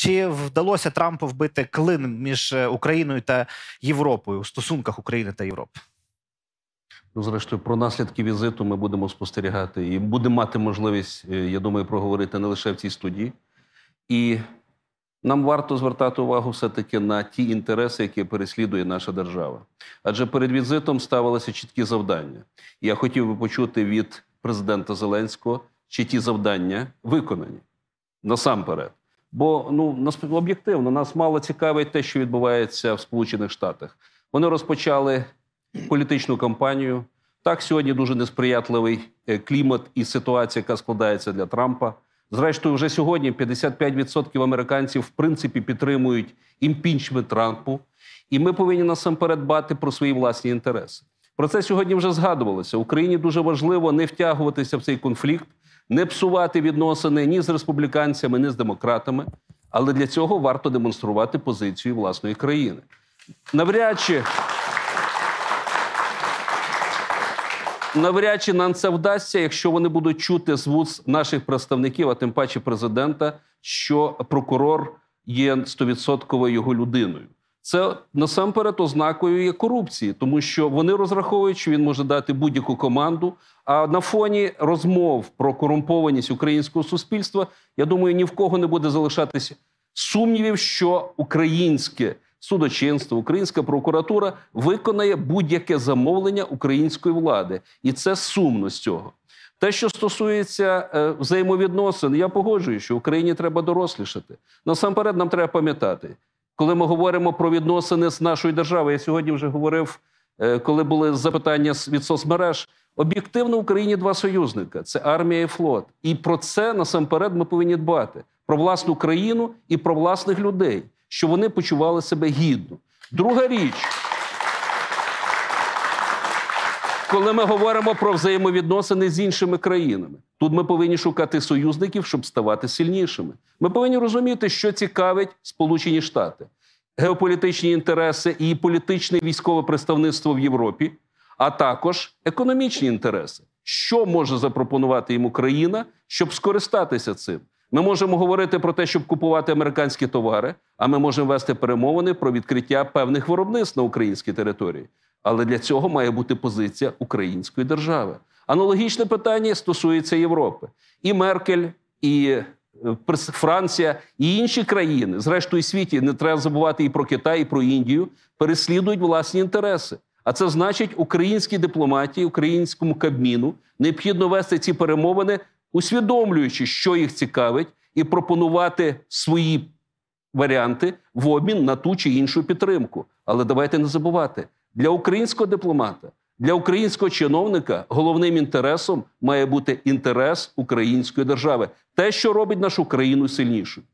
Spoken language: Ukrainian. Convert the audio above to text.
Чи вдалося Трампу вбити клин між Україною та Європою у стосунках України та Європи? Ну, зрештою, про наслідки візиту ми будемо спостерігати і будемо мати можливість, я думаю, проговорити не лише в цій студії. І нам варто звертати увагу все-таки на ті інтереси, які переслідує наша держава. Адже перед візитом ставилися чіткі завдання. І я хотів би почути від президента Зеленського, чи ті завдання виконані насамперед. Бо, об'єктивно, нас мало цікавить те, що відбувається в Сполучених Штатах. Вони розпочали політичну кампанію. Так, сьогодні дуже несприятливий клімат і ситуація, яка складається для Трампа. Зрештою, вже сьогодні 55% американців, в принципі, підтримують імпічмент Трампу. І ми повинні насамперед дбати про свої власні інтереси. Про це сьогодні вже згадувалося. Україні дуже важливо не втягуватися в цей конфлікт, не псувати відносини ні з республіканцями, ні з демократами. Але для цього варто демонструвати позицію власної країни. Навряд чи нам це вдасться, якщо вони будуть чути з вуст наших представників, а тим паче президента, що прокурор є 100% його людиною. Це насамперед ознакою є корупції, тому що вони розраховують, що він може дати будь-яку команду, а на фоні розмов про корумпованість українського суспільства, я думаю, ні в кого не буде залишатися сумнівів, що українське судочинство, українська прокуратура виконає будь-яке замовлення української влади. І це сумно з цього. Те, що стосується взаємовідносин, я погоджуюсь, що Україні треба дорослішати. Насамперед нам треба пам'ятати, коли ми говоримо про відносини з нашою державою, я сьогодні вже говорив, коли були запитання від соцмереж, об'єктивно в Україні два союзника – це армія і флот. І про це насамперед ми повинні дбати. Про власну країну і про власних людей, щоб вони почували себе гідно. Друга річ, коли ми говоримо про взаємовідносини з іншими країнами, тут ми повинні шукати союзників, щоб ставати сильнішими. Ми повинні розуміти, що цікавить Сполучені Штати. Геополітичні інтереси і політичне військове представництво в Європі, а також економічні інтереси. Що може запропонувати їм Україна, щоб скористатися цим? Ми можемо говорити про те, щоб купувати американські товари, а ми можемо вести перемовини про відкриття певних виробництв на українській території. Але для цього має бути позиція української держави. Аналогічне питання стосується Європи. І Меркель, і Франція, і інші країни, зрештою в світі, не треба забувати і про Китай, і про Індію, переслідують власні інтереси. А це значить, українській дипломатії, українському Кабміну необхідно вести ці перемовини, усвідомлюючи, що їх цікавить, і пропонувати свої варіанти в обмін на ту чи іншу підтримку. Але давайте не забувати, для українського дипломата, для українського чиновника головним інтересом має бути інтерес української держави. Те, що робить нашу країну сильнішою.